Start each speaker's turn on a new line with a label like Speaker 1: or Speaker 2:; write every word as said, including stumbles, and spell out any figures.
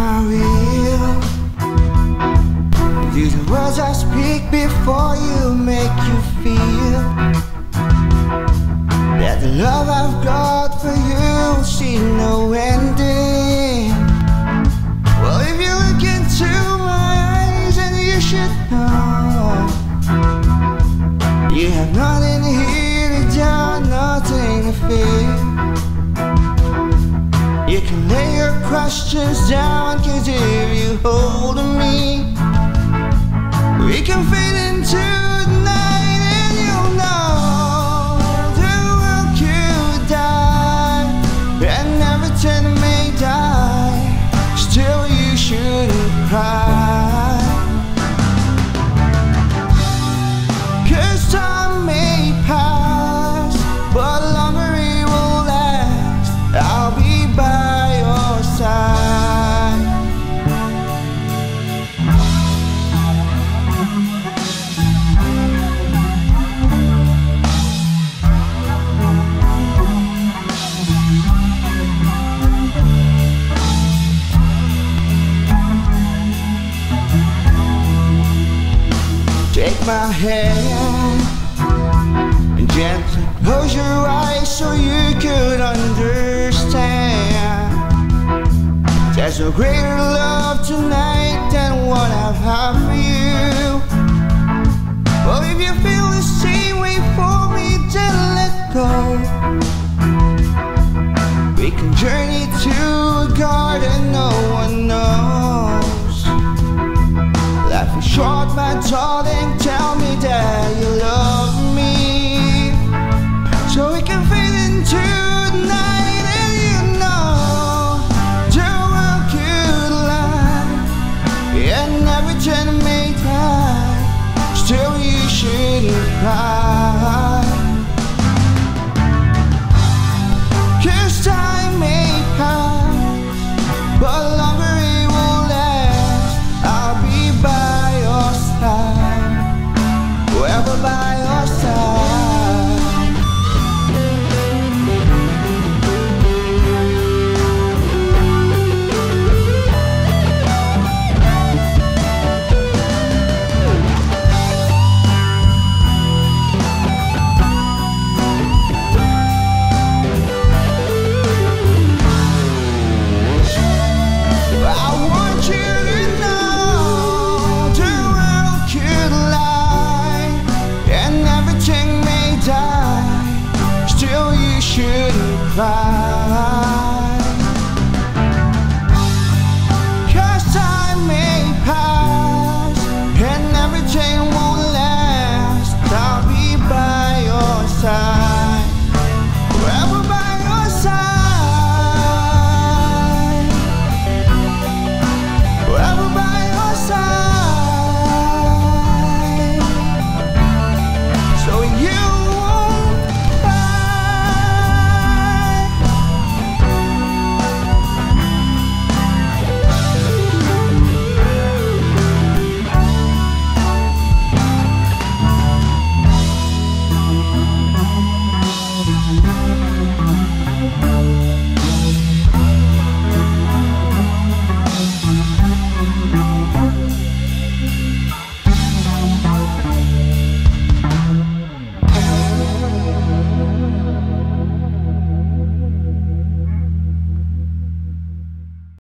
Speaker 1: my will. Do the words I speak before you make you feel that the love I've got for you see no ending? Well, if you look into my eyes, and you should know you have nothing here to doubt, nothing to fear. You can lay your questions down, 'cause if you hold me, we can fade into the night, and you'll know the world could die, and everything may die. Still you shouldn't cry, 'cause time may pass, but longer it will last. I'll be by your side. Take my hand and gently close your eyes so you could understand. There's no greater love tonight than what I have for you. Well, if you feel the same way for me, then let go.